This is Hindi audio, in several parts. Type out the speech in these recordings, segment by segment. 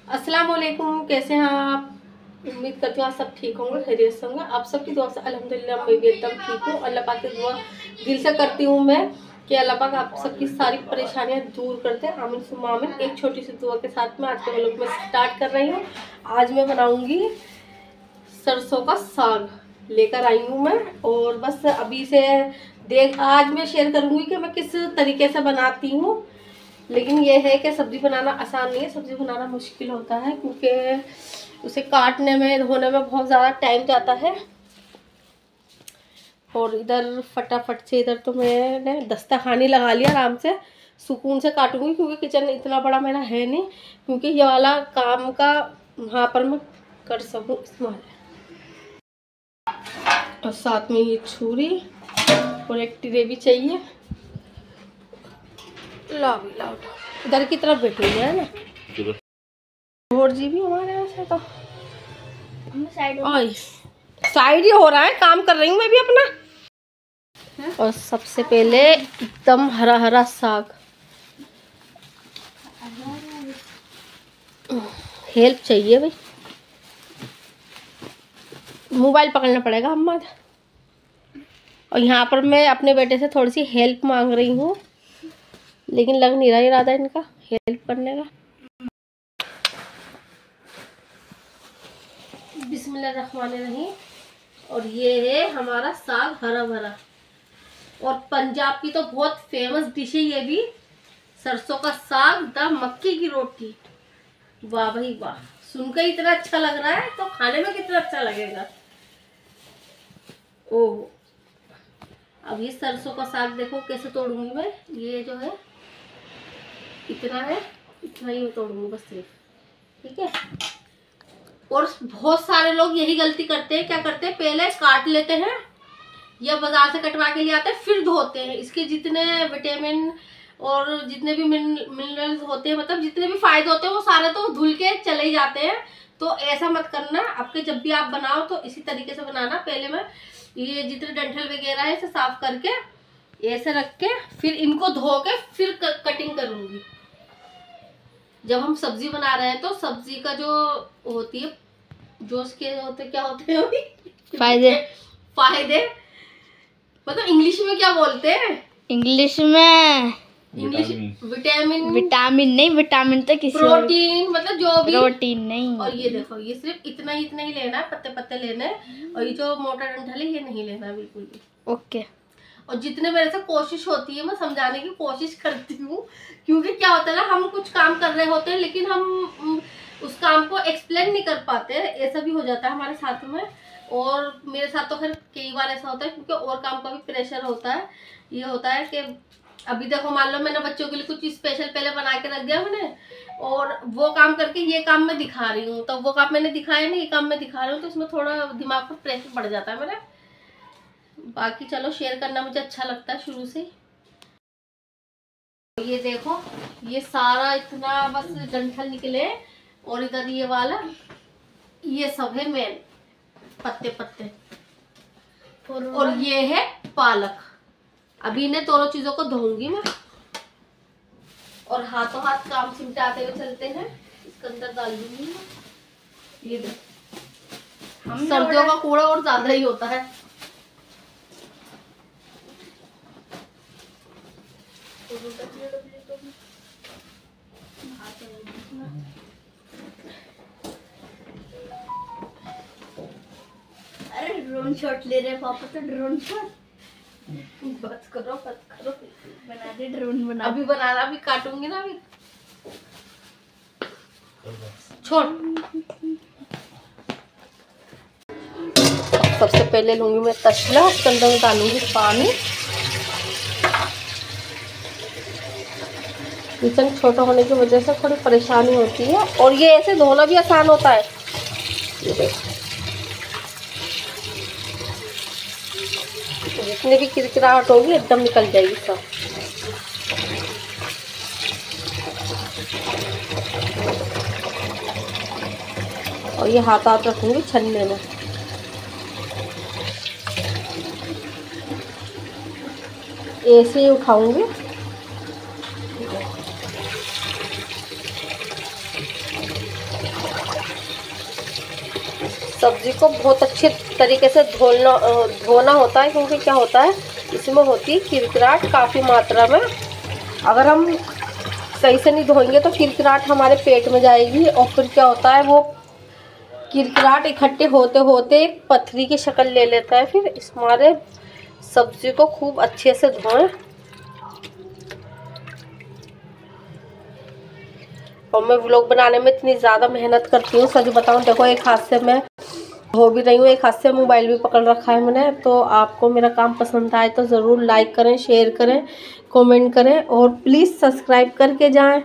अस्सलाम वालेकुम, कैसे हैं आप? उम्मीद करती हूँ आप सब ठीक होंगे, खैरियत से होंगे। आप सबकी दुआ से अल्हम्दुलिल्लाह मैं भी एकदम ठीक हूँ। अल्लाह पाक की दुआ दिल से करती हूँ मैं कि अल्लाह पाक आप सबकी सारी परेशानियाँ दूर करते हैं। आमीन सुम्मा आमीन। एक छोटी सी दुआ के साथ में आज के व्लॉग में स्टार्ट कर रही हूँ। आज मैं बनाऊँगी सरसों का साग लेकर आई हूँ मैं, और बस अभी से आज मैं शेयर करूँगी कि मैं किस तरीके से बनाती हूँ। लेकिन ये है कि सब्ज़ी बनाना आसान नहीं है, सब्ज़ी बनाना मुश्किल होता है क्योंकि उसे काटने में धोने में बहुत ज़्यादा टाइम जाता है। और इधर फटाफट से इधर तो मैंने दस्तरखानी लगा लिया, आराम से सुकून से काटूंगी क्योंकि किचन इतना बड़ा मेरा है नहीं, क्योंकि ये वाला काम का वहाँ पर मैं कर सकूँ इस्तेमाल। और साथ में ये छुरी और एक ट्रे भी चाहिए। लाओ लाओ, इधर की तरफ बैठी हुई है ना और जी भी हमारे यहाँ से तो साइड ही हो रहा है, काम कर रही हूँ मैं भी अपना। और सबसे पहले एकदम हरा हरा साग, हेल्प चाहिए भाई, मोबाइल पकड़ना पड़ेगा अम्मा। और यहाँ पर मैं अपने बेटे से थोड़ी सी हेल्प मांग रही हूँ, लेकिन लग नहीं रहा इरादा इनका हेल्प करने का। बिस्मिल्लाहिर्रहमानिर्रहीम। और ये है हमारा साग हरा भरा, और पंजाब की तो बहुत फेमस डिश है ये भी, सरसों का साग द मक्की की रोटी। वाह भाई वाह, सुनकर इतना अच्छा लग रहा है तो खाने में कितना अच्छा लगेगा। ओह, अब ये सरसों का साग देखो कैसे तोड़ूंगी मैं। ये जो है इतना है, इतना ही मैं तोड़ूंगी बस सिर्फ, ठीक है। और बहुत सारे लोग यही गलती करते हैं, क्या करते हैं, पहले काट लेते हैं या बाजार से कटवा के ले आते हैं फिर धोते हैं। इसके जितने विटामिन और जितने भी मिनरल्स होते हैं, मतलब जितने भी फायदे होते हैं वो सारे तो धुल के चले ही जाते हैं। तो ऐसा मत करना, आपके जब भी आप बनाओ तो इसी तरीके से बनाना। पहले मैं ये जितने डंठल वगैरह है इसे साफ करके ऐसे रख के फिर इनको धो के फिर कटिंग करूंगी। जब हम सब्जी बना रहे हैं तो सब्जी का जो होती है, जो उसके होते क्या होते हैं फायदे मतलब इंग्लिश में क्या बोलते हैं? इंग्लिश में विटामिन नहीं, विटामिन तो किसी प्रोटीन, मतलब जो भी प्रोटीन नहीं। और ये देखो, ये सिर्फ इतना ही लेना है, पत्ते पत्ते लेने हैं। और ये जो मोटा डंठल है ये नहीं लेना बिल्कुल भी। ओके। और जितने मेरे से कोशिश होती है मैं समझाने की कोशिश करती हूँ, क्योंकि क्या होता है ना, हम कुछ काम कर रहे होते हैं लेकिन हम उस काम को एक्सप्लेन नहीं कर पाते। ऐसा भी हो जाता है हमारे साथ में, और मेरे साथ तो खैर कई बार ऐसा होता है क्योंकि और काम का भी प्रेशर होता है। ये होता है कि अभी देखो, मान लो मैंने बच्चों के लिए कुछ स्पेशल पहले बना के रख दिया मैंने, और वो काम करके ये काम मैं दिखा रही हूँ, तो वो काम मैंने दिखाया नहीं, ये काम मैं दिखा रही हूँ, तो इसमें थोड़ा दिमाग पर प्रेशर बढ़ जाता है मेरा। बाकी चलो, शेयर करना मुझे अच्छा लगता है शुरू से। ये देखो, ये सारा इतना बस डंठल निकले, और इधर ये वाला, ये सब है मेन पत्ते पत्ते, और ये है पालक। अभी इन्हें दोनों चीजों को धोऊंगी मैं, और हाथों हाथ काम सिमटाते हुए चलते हैं। इसके अंदर डाल दूंगी मैं। ये देखो, सर्दियों का कूड़ा और ज्यादा ही होता है। अरे ड्रोन शॉट ले रहे पापा तो, ड्रोन शॉट। बस करो बना दे ड्रोन, बना अभी बनाना, अभी काटूंगी ना, अभी छोड़। सबसे पहले लूंगी मैं तसला, उसके अंदर में डालूंगी पानी। किचन छोटा होने की वजह से थोड़ी परेशानी होती है, और ये ऐसे धोना भी आसान होता है। ये देखो, जितने भी किरकिराहट होगी एकदम निकल जाएगी सब। और ये हाथ रखूंगी छन्ने में। ऐसे ही उठाऊंगी। सब्ज़ी को बहुत अच्छे तरीके से धोना होता है, क्योंकि क्या होता है इसमें होती है किरकिराट काफ़ी मात्रा में। अगर हम सही से नहीं धोएंगे तो किरकिराट हमारे पेट में जाएगी, और फिर क्या होता है वो किरकिराट इकट्ठे होते होते एक पथरी की शक्ल ले लेता है। फिर इस हमारे सब्ज़ी को खूब अच्छे से धोएं। और मैं व्लॉग बनाने में इतनी ज़्यादा मेहनत करती हूँ, सच बताऊँ। देखो एक हाथ से मैं हो भी रही हूँ, एक हाथ से मोबाइल भी पकड़ रखा है मैंने। तो आपको मेरा काम पसंद आए तो ज़रूर लाइक करें, शेयर करें, कमेंट करें, और प्लीज़ सब्सक्राइब करके जाएं,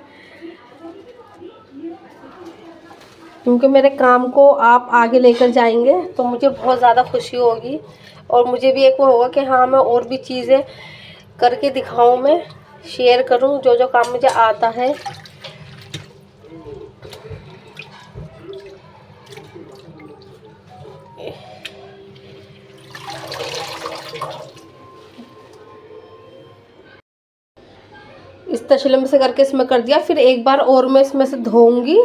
क्योंकि मेरे काम को आप आगे लेकर जाएंगे तो मुझे बहुत ज़्यादा खुशी होगी। और मुझे भी एक वो होगा कि हाँ मैं और भी चीज़ें करके दिखाऊं, मैं शेयर करूं जो जो काम मुझे आता है। इस तसले में से करके इसमें कर दिया। फिर एक बार और मैं इसमें से धोऊंगी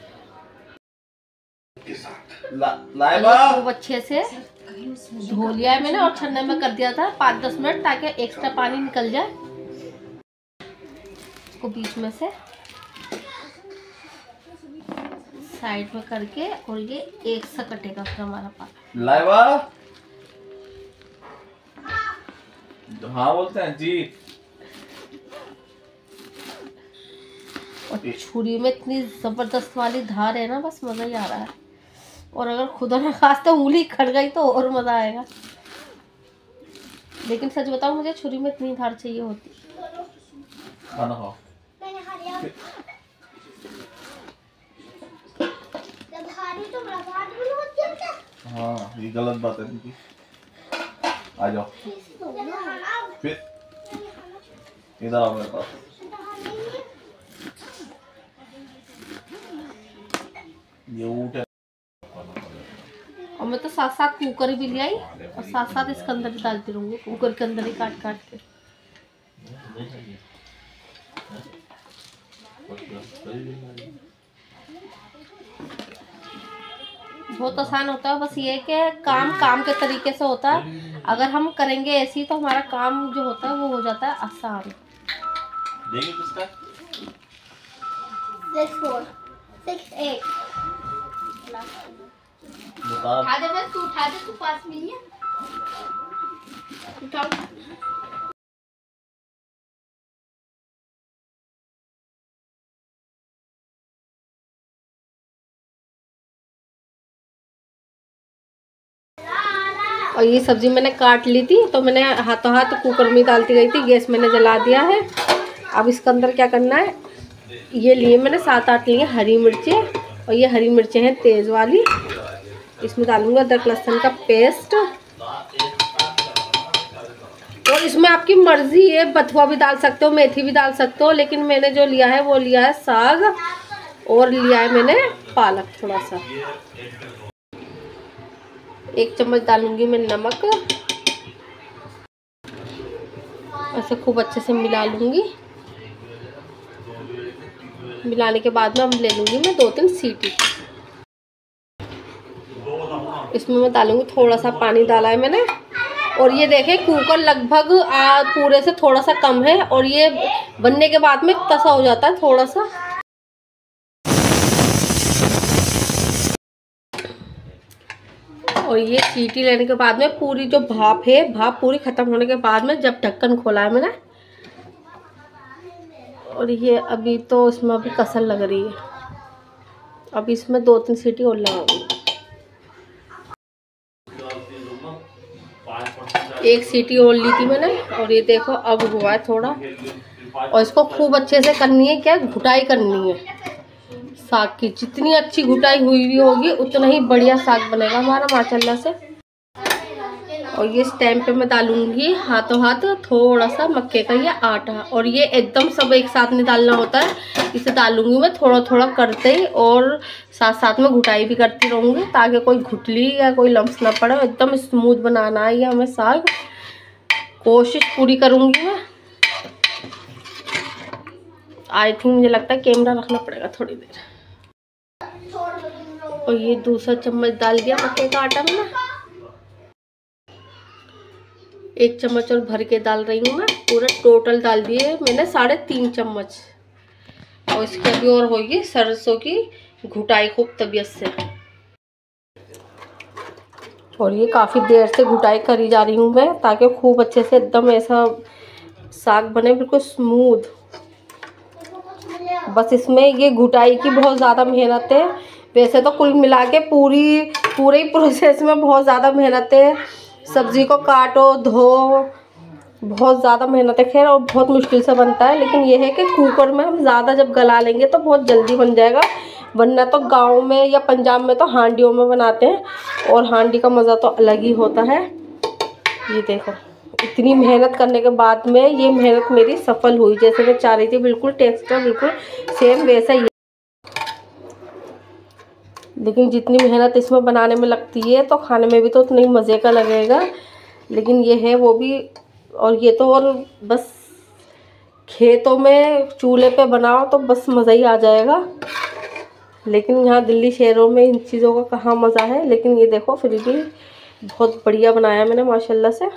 खूब अच्छे से। धो लिया है मैंने और छन्ने में कर दिया था 5-10 मिनट, ताकि एक्स्ट्रा पानी निकल जाए। इसको बीच में से साइड में करके, और ये एक सा कटेगा फिर हमारा पानी। लाइवा हाँ बोलते हैं जी। और छुरी में इतनी जबरदस्त वाली धार है ना, बस मजा ही आ रहा है। और अगर खुदा ना खास्ता उंगली कट गई तो और मजा आएगा। लेकिन सच बताऊं, मुझे छुरी में इतनी धार चाहिए होती। खाना खाओ। हाँ ये गलत बात है इनकी। आ जाओ फिर इधर आओ मेरे पास। ये ऊँट है। और मैं तो साथ साथ कुकर भी ले आई, और साथ साथ इसके अंदर भी डालती रहूंगी, कुकर के अंदर ही काट काट के। बहुत आसान होता है, बस ये है कि काम के तरीके से होता है। अगर हम करेंगे ऐसे ही तो हमारा काम जो होता है वो हो जाता है आसान। देखिए किसका 6, 4, 6, 8 बता। उठा दे, बस तू उठा दे, तू पास में ही है। उठाओ। और ये सब्जी मैंने काट ली थी, तो मैंने हाथों हाथ कुकर में डालती गई थी। गैस मैंने जला दिया है। अब इसके अंदर क्या करना है, ये लिए मैंने 7-8 लिए हरी मिर्चें, और ये हरी मिर्चें हैं तेज़ वाली। इसमें डालूंगा अदरक लहसुन का पेस्ट, और इसमें आपकी मर्जी है, बथुआ भी डाल सकते हो, मेथी भी डाल सकते हो, लेकिन मैंने जो लिया है वो लिया है साग, और लिया है मैंने पालक थोड़ा सा। 1 चम्मच डालूंगी मैं नमक। ऐसे खूब अच्छे से मिला लूंगी। मिलाने के बाद में अब ले लूंगी मैं 2-3 सीटी। इसमें मैं डालूंगी थोड़ा सा पानी, डाला है मैंने। और ये देखें कुकर लगभग पूरे से थोड़ा सा कम है, और ये बनने के बाद में तसा हो जाता है थोड़ा सा। और ये सीटी लेने के बाद में पूरी जो भाप है, भाप पूरी ख़त्म होने के बाद में जब ढक्कन खोला है मैंने, और ये अभी तो इसमें अभी कसर लग रही है। अभी इसमें 2-3 सीटी और लगाऊंगी। 1 सीटी और ली थी मैंने, और ये देखो अब हुआ है थोड़ा। और इसको खूब अच्छे से करनी है, क्या घुटाई करनी है साग की। जितनी अच्छी घुटाई हुई होगी उतना ही बढ़िया साग बनेगा हमारा माशाल्लाह से। और ये इस टाइम पे मैं डालूंगी हाथों हाथ थोड़ा सा मक्के का ये आटा, और ये एकदम सब एक साथ नहीं डालना होता है, इसे डालूंगी मैं थोड़ा थोड़ा करते ही, और साथ साथ में घुटाई भी करती रहूँगी, ताकि कोई घुटली या कोई लम्स ना पड़े। एकदम स्मूथ बनाना है ये हमें साग, कोशिश पूरी करूँगी मैं। आई थिंक मुझे लगता है कैमरा रखना पड़ेगा थोड़ी देर। और ये दूसरा चम्मच डाल दिया मक्के का आटा मैंने। 1 चम्मच और भर के डाल रही हूँ मैं। पूरा टोटल डाल दिए मैंने 3.5 चम्मच। और इसके अभी और होगी सरसों की घुटाई खूब तबीयत से। और ये काफ़ी देर से घुटाई करी जा रही हूँ मैं, ताकि खूब अच्छे से एकदम ऐसा साग बने बिल्कुल स्मूथ। बस इसमें ये घुटाई की बहुत ज़्यादा मेहनत है। वैसे तो कुल मिला के पूरे ही प्रोसेस में बहुत ज़्यादा मेहनत है। सब्ज़ी को काटो, धो, बहुत ज़्यादा मेहनत है खैर, और बहुत मुश्किल से बनता है। लेकिन ये है कि कुकर में हम ज़्यादा जब गला लेंगे तो बहुत जल्दी बन जाएगा। वरना तो गांव में या पंजाब में तो हांडियों में बनाते हैं, और हांडी का मज़ा तो अलग ही होता है। ये देखो, इतनी मेहनत करने के बाद में ये मेहनत मेरी सफल हुई। जैसे मैं चाह रही थी बिल्कुल टेक्सचर बिल्कुल सेम वैसा ही। लेकिन जितनी मेहनत इसमें बनाने में लगती है तो खाने में भी तो उतनी मज़े का लगेगा। लेकिन ये है वो भी, और ये तो और बस खेतों में चूल्हे पे बनाओ तो बस मज़ा ही आ जाएगा। लेकिन यहाँ दिल्ली शहरों में इन चीज़ों का कहाँ मज़ा है। लेकिन ये देखो फिर भी बहुत बढ़िया बनाया मैंने माशाल्लाह से।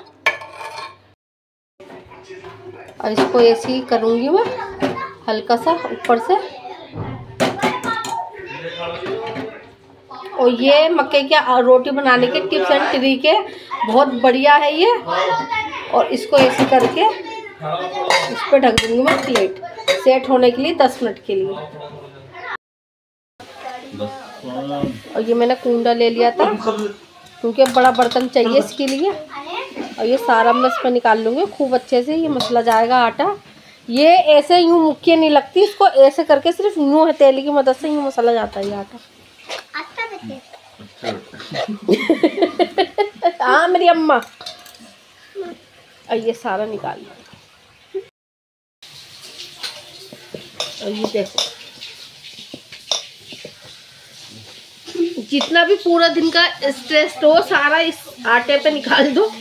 और इसको ऐसे ही करूँगी मैं हल्का सा ऊपर से। और ये मक्के की रोटी बनाने के टिप्स एंड तरीके बहुत बढ़िया है ये। और इसको ऐसे करके इस पर ढक दूँगी मैं प्लेट सेट होने के लिए 10 मिनट के लिए। और ये मैंने कूंडा ले लिया था क्योंकि बड़ा बर्तन चाहिए इसके लिए। और ये सारा मैं इस पर निकाल लूँगी खूब अच्छे से। ये मसला जाएगा आटा। ये ऐसे यूँ मुक्की नहीं लगती, इसको ऐसे करके सिर्फ यूँ हथेली की मदद से यूँ मसाला जाता है ये आटा। हाँ मेरी अम्मा। और ये सारा निकाल लो। और ये देखो, जितना भी पूरा दिन का स्ट्रेस हो सारा इस आटे पे निकाल दो।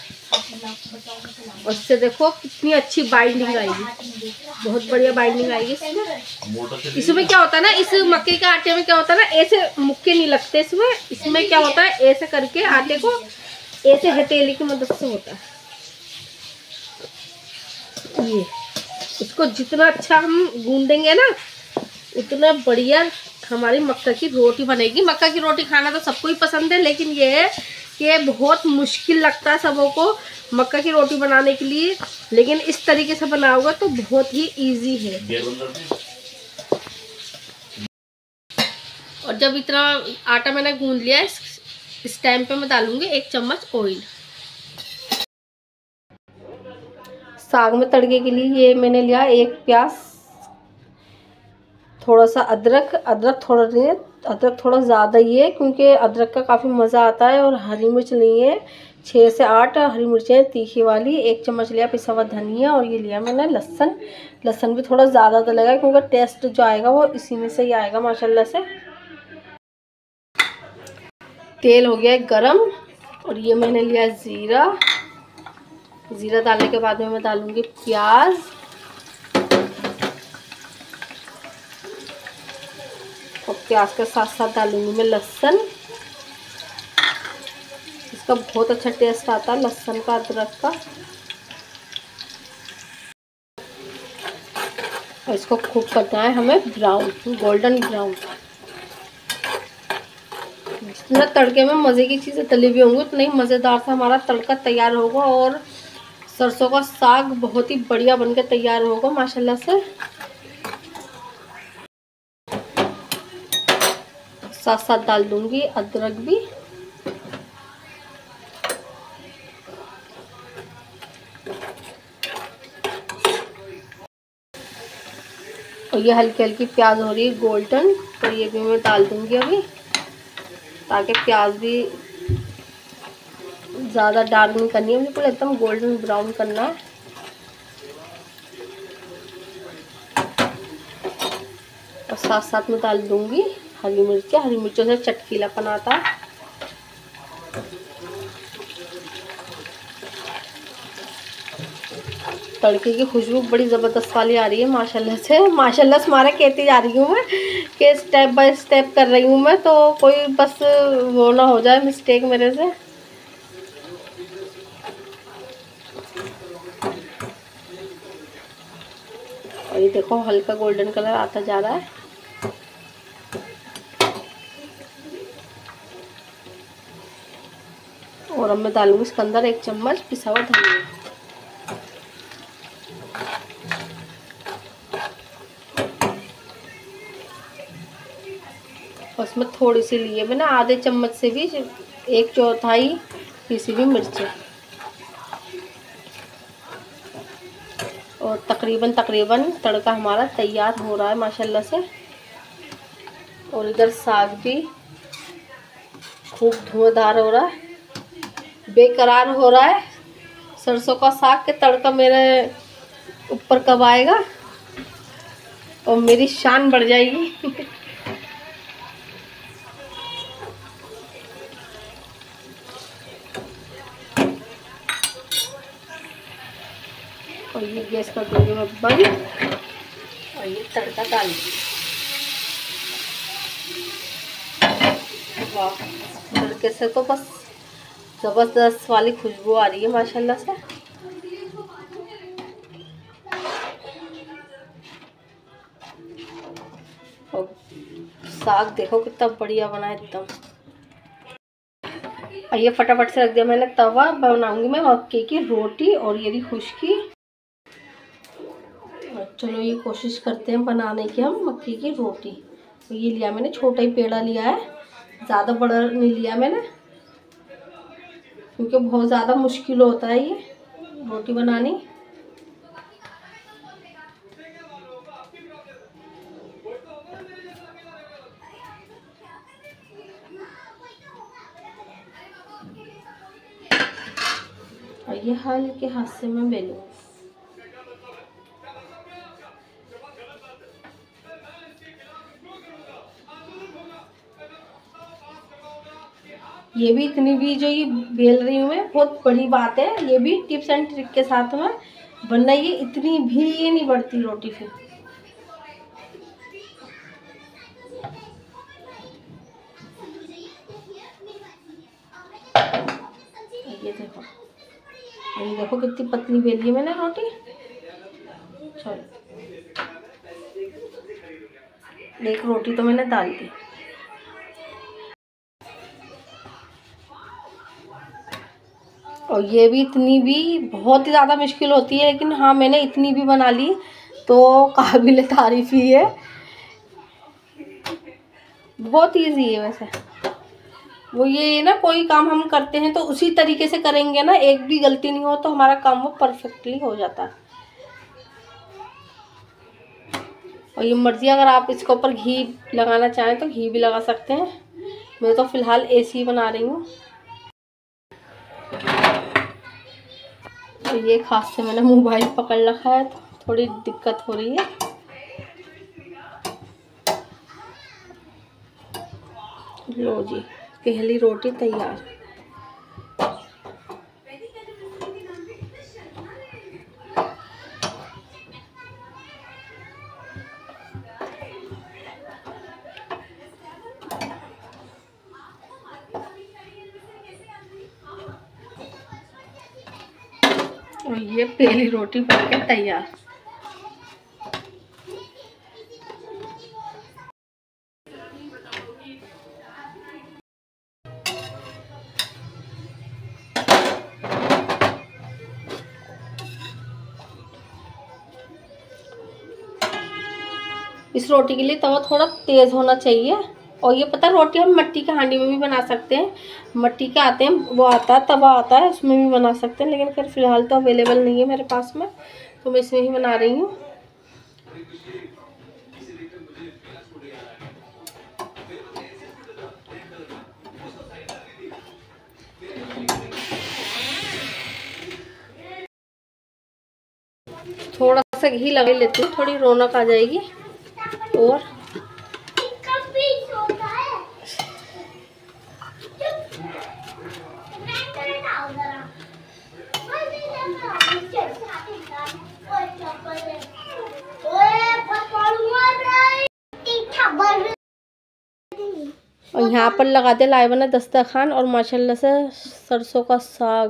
और इससे देखो कितनी अच्छी बाइंडिंग आएगी, बहुत बढ़िया बाइंडिंग आएगी इसमें। इसमें क्या होता है ना, इस मक्के के आटे में क्या होता है ना, ऐसे मुक्के नहीं लगते इसमें क्या होता है, ऐसे करके आटे को ऐसे हथेली की मदद से होता है। ये इसको जितना अच्छा हम गूंदेंगे ना उतना बढ़िया हमारी मक्का की रोटी बनेगी। मक्का की रोटी खाना तो सबको ही पसंद है, लेकिन ये है कि बहुत मुश्किल लगता है सबों को मक्का की रोटी बनाने के लिए। लेकिन इस तरीके से बनाओगे तो बहुत ही इजी है। और जब इतना आटा मैंने गूंद लिया इस टाइम पे मैं डालूंगी 1 चम्मच ऑयल। साग में तड़के के लिए ये मैंने लिया 1 प्याज, थोड़ा सा अदरक थोड़ा ज़्यादा ही है क्योंकि अदरक का काफ़ी मज़ा आता है। और हरी मिर्च ली है 6 से 8 हरी मिर्चें तीखी वाली। 1 चम्मच लिया पिसा हुआ धनिया। और ये लिया मैंने लहसुन भी थोड़ा ज़्यादा डलेगा क्योंकि टेस्ट जो आएगा वो इसी में से ही आएगा माशाल्लाह से। तेल हो गया गरम। और ये मैंने लिया ज़ीरा डालने के बाद में मैं डालूँगी प्याज। और प्याज के साथ साथ डालूंगी मैं लहसुन। इसका बहुत अच्छा टेस्ट आता है लहसुन का, अदरक का। और इसको खूब करना है हमें ब्राउन, गोल्डन ब्राउन। जितना तड़के में मज़े की चीज़ें तली हुई होंगी उतना ही मज़ेदार से हमारा तड़का तैयार होगा। और सरसों का साग बहुत ही बढ़िया बनके तैयार होगा माशाल्लाह से। साथ साथ डाल दूंगी अदरक भी। और ये हल्की हल्की प्याज हो रही है गोल्डन, तो ये भी मैं डाल दूंगी अभी, ताकि प्याज भी ज़्यादा डार्क नहीं करनी है, बिल्कुल एकदम गोल्डन ब्राउन करना है। और साथ साथ में डाल दूंगी हरी मिर्चों से चटकीलापन आता है। तड़के की खुशबू बड़ी ज़बरदस्त वाली आ रही है माशाल्लाह से। माशाल्लाह से मारा कहती जा रही हूँ मैं कि स्टेप बाय स्टेप कर रही हूँ मैं, तो कोई बस वो ना हो जाए मिस्टेक मेरे से। और ये देखो हल्का गोल्डन कलर आता जा रहा है। और अब मैं डालूंगी इसके अंदर 1 चम्मच पिसा हुआ धनिया। उसमें थोड़ी सी लिए मैंने आधे चम्मच से भी 1/4 पीसी हुई मिर्चें। और तकरीबन तड़का हमारा तैयार हो रहा है माशाल्लाह से। और इधर साग भी खूब धुआंधार हो रहा है, बेकरार हो रहा है। सरसों का साग के तड़का मेरे ऊपर कब आएगा और मेरी शान बढ़ जाएगी। और ये गैस कर दूंगी मैं बंद और ये तड़का डाल दूंगी। वाह, तड़के से तो बस ज़बरदस्त वाली खुशबू आ रही है माशाल्लाह से। और साग देखो कितना बढ़िया बना है एकदम। और ये फटाफट से रख दिया मैंने तवा। बनाऊंगी मैं मक्के की रोटी और ये भी खुशकी। चलो ये कोशिश करते हैं बनाने की हम मक्के की रोटी। तो ये लिया मैंने, छोटा ही पेड़ा लिया है, ज़्यादा बड़ा नहीं लिया मैंने, क्योंकि बहुत ज़्यादा मुश्किल होता है ये रोटी बनानी। और ये हल्के हाथ से मैं बेलूँगी। ये भी इतनी भी जो ये बेल रही हूँ मैं बहुत बड़ी बात है। ये भी टिप्स एंड ट्रिक के साथ में, वरना ये इतनी भी ये नहीं बढ़ती रोटी फिर। ये देखो कितनी पतली बेली है मैंने रोटी। चलो एक रोटी तो मैंने डाल दी। और ये भी इतनी भी बहुत ही ज़्यादा मुश्किल होती है, लेकिन हाँ मैंने इतनी भी बना ली तो काबिल तारीफ़ ही है। बहुत ईजी है वैसे। वो ये ना, कोई काम हम करते हैं तो उसी तरीके से करेंगे ना, एक भी गलती नहीं हो तो हमारा काम वो परफेक्टली हो जाता है। और ये मर्ज़ी, अगर आप इसके ऊपर घी लगाना चाहें तो घी भी लगा सकते हैं। मैं तो फ़िलहाल ऐसी ही बना रही हूँ। तो ये खास से मैंने मोबाइल पकड़ रखा है तो थोड़ी दिक्कत हो रही है। लो जी, पहली रोटी तैयार। और ये पहली रोटी बनकर तैयार। इस रोटी के लिए तवा थोड़ा तेज़ होना चाहिए। और ये पता, रोटी हम मिट्टी के हांडी में भी बना सकते हैं। मिट्टी के आते हैं, वो आता है, तवा आता है, उसमें भी बना सकते हैं, लेकिन फिर फ़िलहाल तो अवेलेबल नहीं है मेरे पास में, तो मैं इसमें ही बना रही हूँ। थोड़ा सा घी लगा लेती हूँ, थोड़ी रौनक आ जाएगी। और और यहाँ पर लगा दिया लाइबा ने दस्तरखान, और माशाल्लाह से सरसों का साग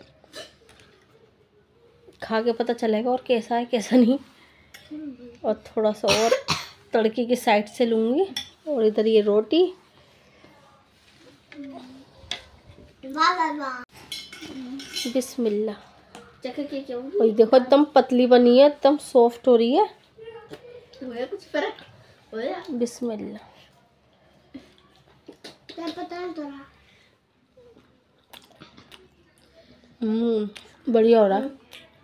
खा के पता चलेगा और कैसा है कैसा नहीं। और थोड़ा सा और तड़के की साइड से लूँगी, और इधर ये रोटी। बिस्मिल्लाह। और देखो एकदम पतली बनी है, एकदम सॉफ्ट हो रही है। कुछ फर्क होया? बिस्मिल्लाह। क्या पता है थोड़ा? बढ़िया हो रहा है।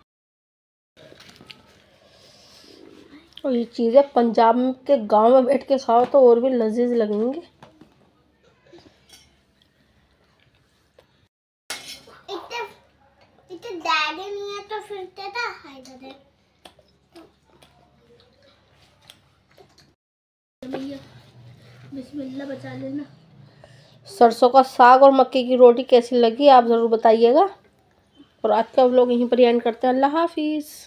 और ये चीज़ें पंजाब के गांव में बैठ के खाओ तो और भी लजीज लगेंगे। इतने डैडी नहीं है तो फिर तेरा फायदा दे भैया। बिस्मिल्लाह बचा लेना। सरसों का साग और मक्के की रोटी कैसी लगी आप ज़रूर बताइएगा। और आज का व्लॉग यहीं पर एंड करते हैं। अल्लाह हाफिज़।